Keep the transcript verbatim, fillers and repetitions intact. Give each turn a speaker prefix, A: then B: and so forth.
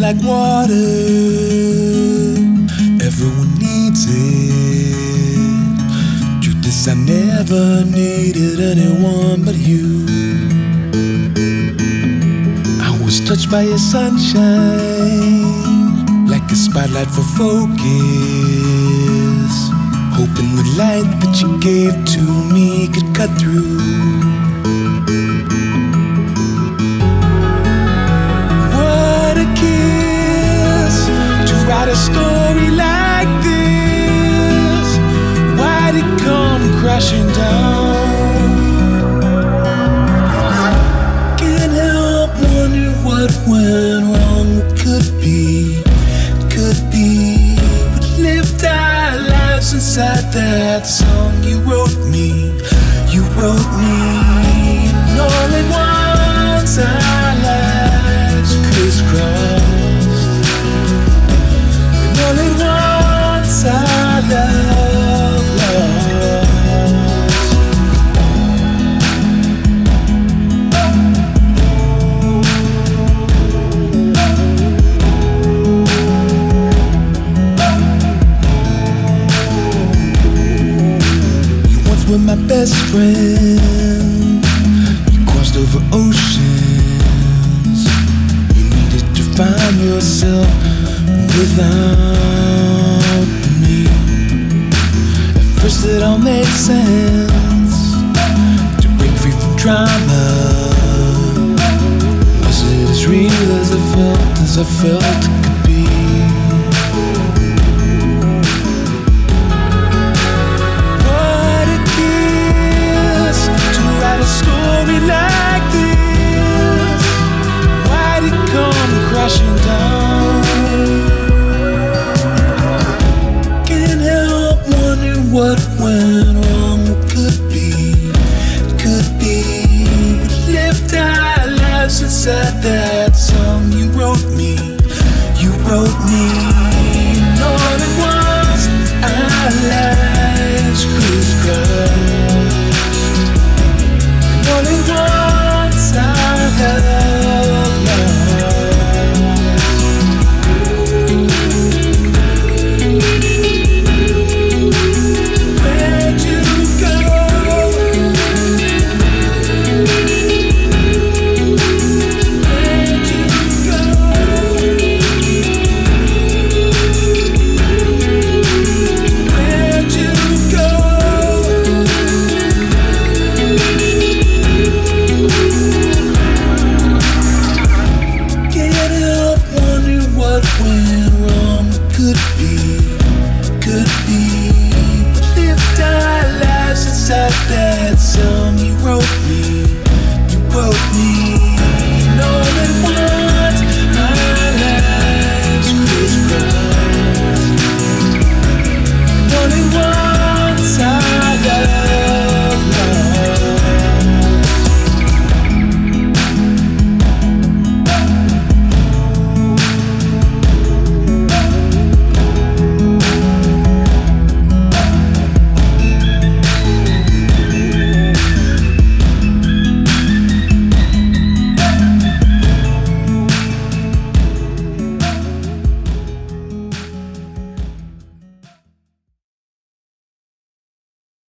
A: like water. Everyone needs it. Truth is, I never needed anyone but you. I was touched by your sunshine, like a spotlight for focus, hoping the light that you gave to me could cut through. What a kiss to write a story like this. Why'd it come crashing down? Can't help wondering what went wrong. Could be, could be. We lived our lives inside that song you wrote me, you wrote me. And all at once our lives crisscrossed. And all at once our love lost. With my best friend, you crossed over oceans. You needed to find yourself without me. At first it all made sense to break free from drama. Was it as real as I felt, as I felt?